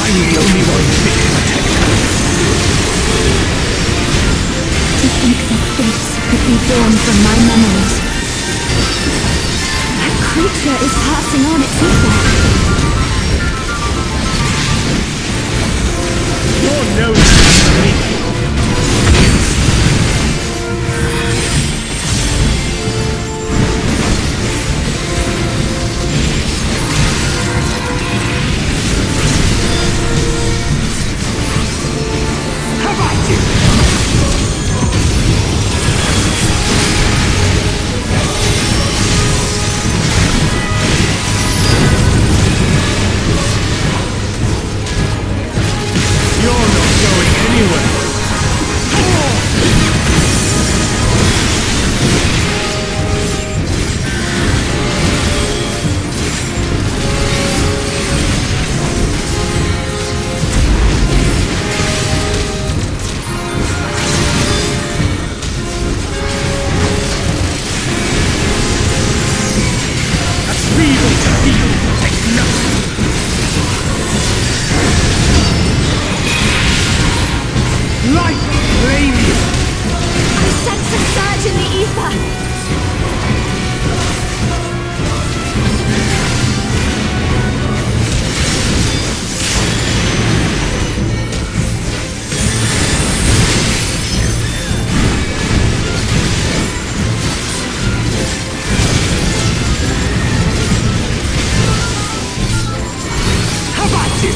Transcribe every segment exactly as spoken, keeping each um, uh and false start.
I'm the only one fit to protect her. To think that this could be born from my memories. That creature is passing on its ether. You're no match for me. How about you? You're not going anywhere. That's evil to feel, take nothing. Life claim you! I sense a surge in the ether. How about you?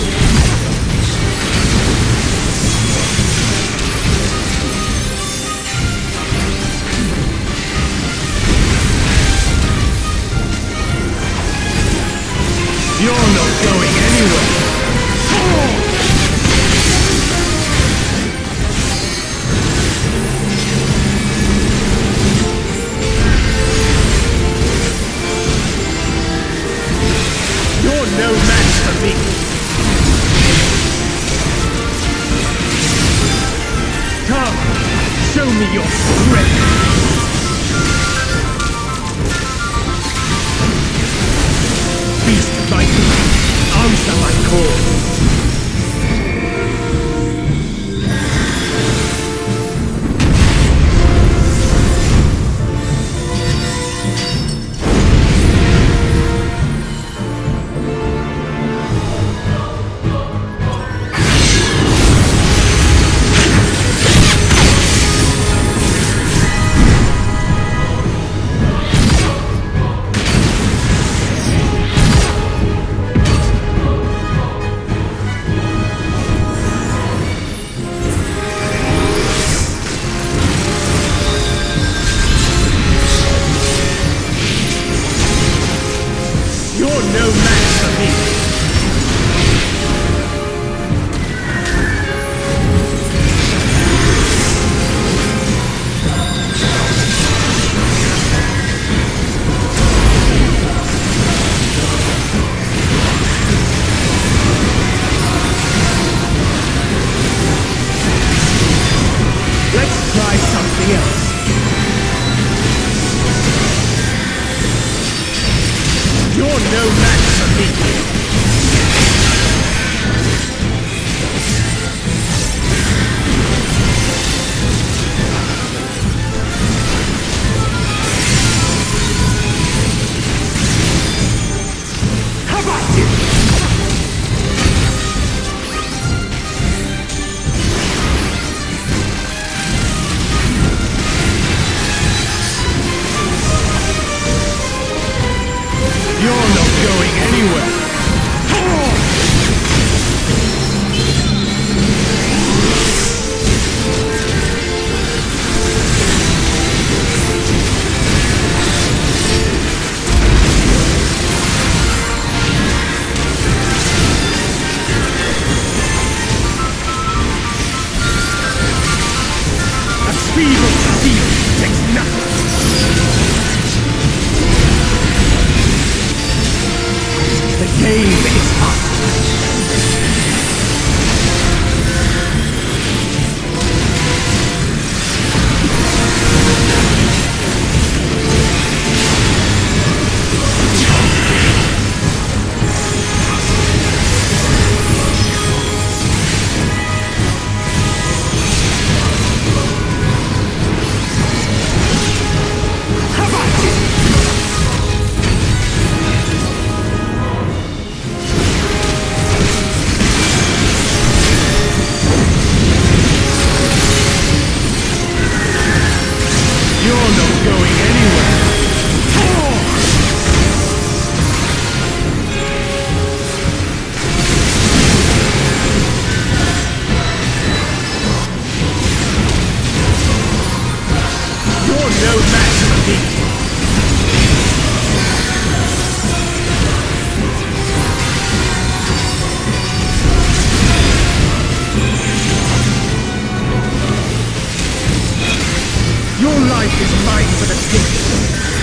You're not going anywhere. You're no match for me. Come, show me your strength. Beast like me, answer my call. is mine for the taking.